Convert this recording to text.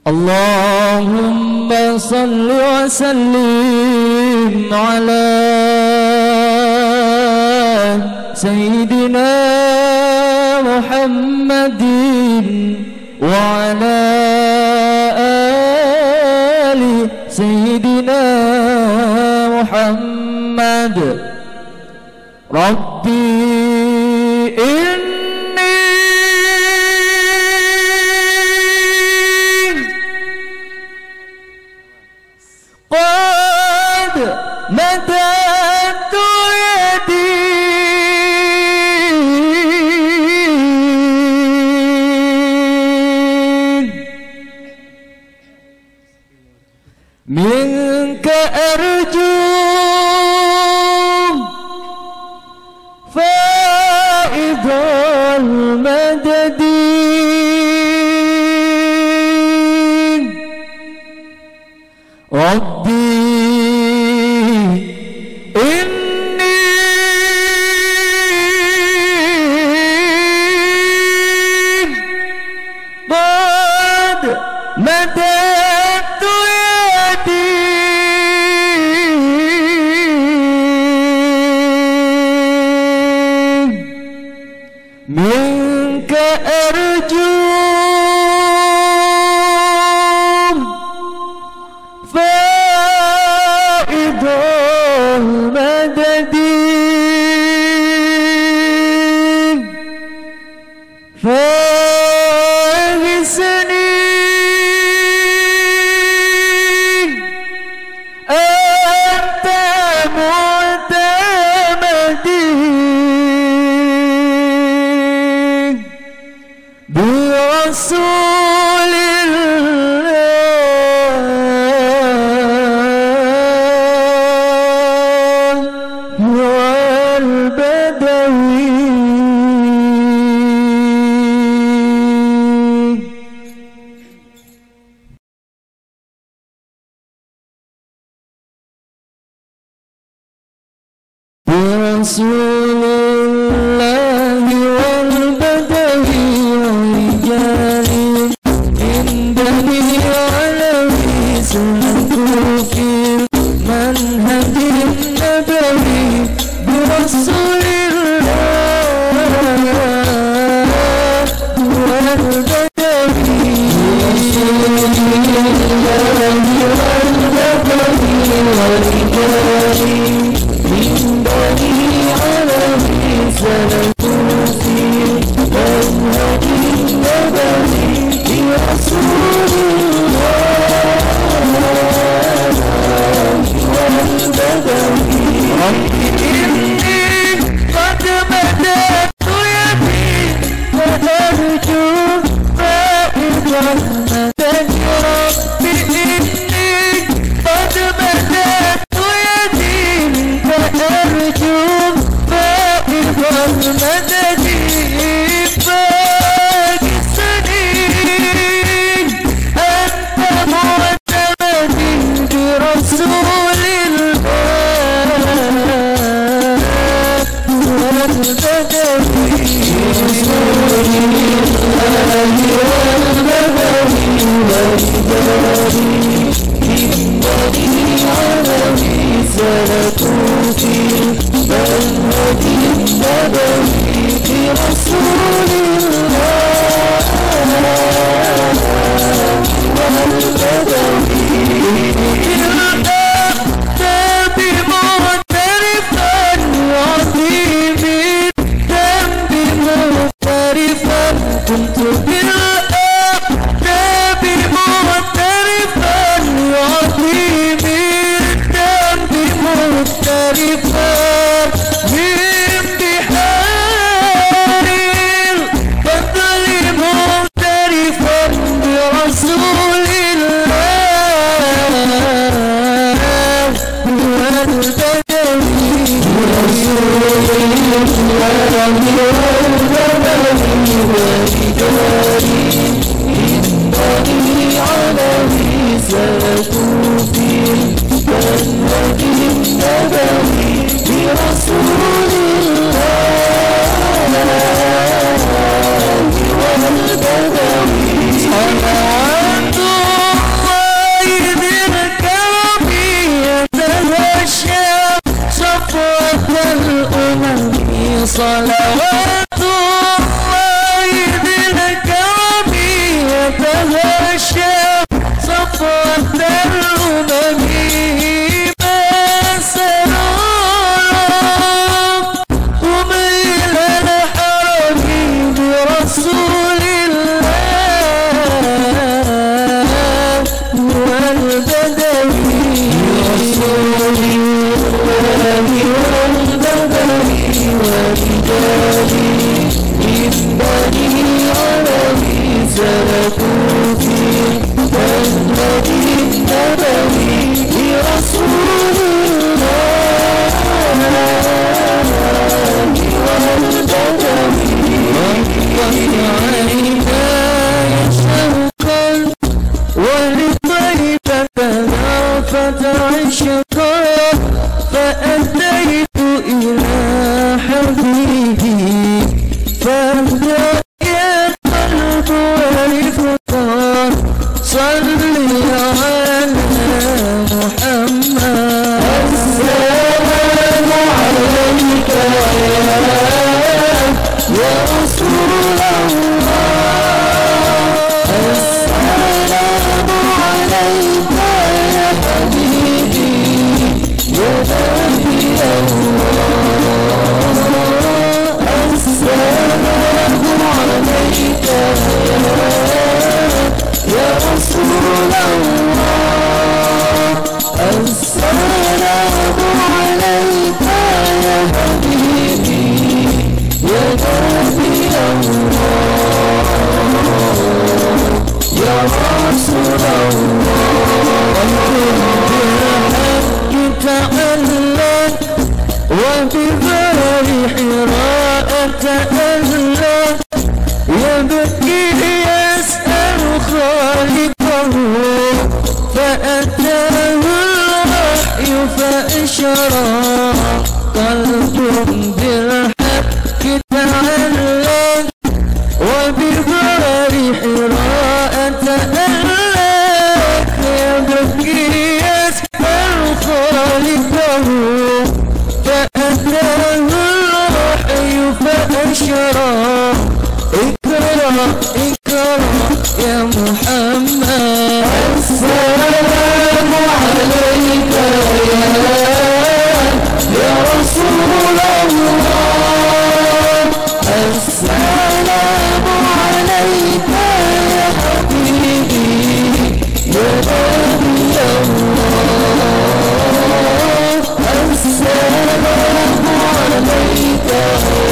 اللهم صل وسلم على سيدنا محمد وعلى آل سيدنا محمد. ربي إني قد مددت يدي منك أرجو فائض المدد. ربي إني قد مددت يدي منك أرجو فائض المدد. فاغثني أنت معتمدي برسول الله والبدوي. برسول الله والبدوي ورجال من بني علوي سلكوا في المنهج النبوي. برسول الله والبدوي ورجال من بني علوي سلكوا في المنهج النبوي. برسول الله والبدوي. ربي إني قد مددت يدي وأرجو فائض المدد. ربي إني قد مددت يدي وأرجو فائض المدد. فاغثني أنت معتمدي برسول الله والبدوي. سلكوا في المنهج النبوي. برسول الله والبدوي. الأقدام معترفا وعظيم الذنب مغترفا. كنت بالأقدام معترفا وعظيم الذنب مغترفا. من بحار الفضل مغترفا برسول الله والبدوي. برسول الله والبدوي ورجال من بني علوي سلكوا في المنهج النبوي. برسول الله والبدوي. صلوات شقاء فأتيت إلى حبيبي فاهدأ يا قلب والفطار صلي على محمد. السلام عليك يا رسول الله السلام عليك يا حبيبي يا نبي الله السلام عليك يا رسول الله السلام عليك يا حبيبي يا نبي الله يا رسول الله. بالحق تعلق وبغار حراء تألق يبكي يسأل خالقه فأتاه الوحي فأشرق قلب بالحق تعلق وبغار حراء تألق يبكي يسأل خالقه فأتاه الوحي فأشرق اقرأ اقرأ يا محمد. السلام عليك يا رسول الله السلام عليك يا حبيبي يا نبي الله السلام عليك